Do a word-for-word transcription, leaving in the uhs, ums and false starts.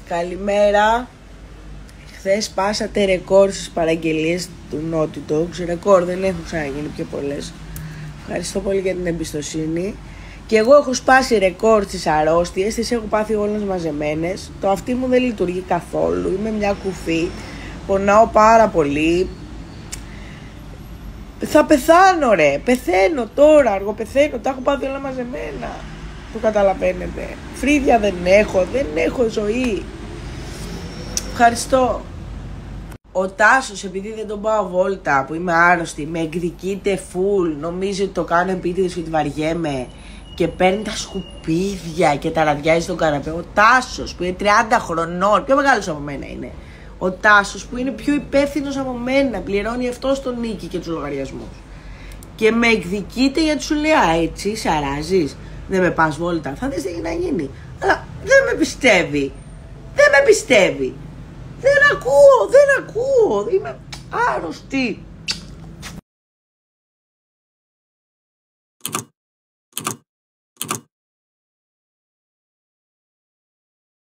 Καλημέρα. Χθες πάσατε ρεκόρ στις παραγγελίες του Naughty Dogs. Ρεκόρ, δεν έχουν ξαναγίνει πιο πολλές. Ευχαριστώ πολύ για την εμπιστοσύνη. Και εγώ έχω σπάσει ρεκόρ στις αρρώστιες, τις έχω πάθει όλες μαζεμένες. Το αυτί μου δεν λειτουργεί καθόλου. Είμαι μια κουφή. Πονάω πάρα πολύ. Θα πεθάνω ρε. Πεθαίνω τώρα, αργοπεθαίνω. Τα έχω πάθει όλα μαζεμένα. Το καταλαβαίνετε. Φρύδια δεν έχω. Δεν έχω ζωή. Ευχαριστώ. Ο Τάσος, επειδή δεν τον πάω βόλτα, που είμαι άρρωστη, με εκδικείται φουλ, νομίζει ότι το κάνω επίτηδες και ότι βαριέμαι και παίρνει τα σκουπίδια και τα ραδιάζει στον καναπέ. Ο Τάσος που είναι τριάντα χρονών, πιο μεγάλος από μένα είναι. Ο Τάσος που είναι πιο υπεύθυνος από μένα, πληρώνει αυτός τον νίκη και τους λογαριασμούς. Και με εκδικείται γιατί σου λέει, α, έτσι σαράζεις, δεν με πας βόλτα, θα δεις τι έχει να γίνει. Αλλά δεν με πιστεύει, δεν με πιστεύει. Δεν ακούω, δεν ακούω, είμαι άρρωστη.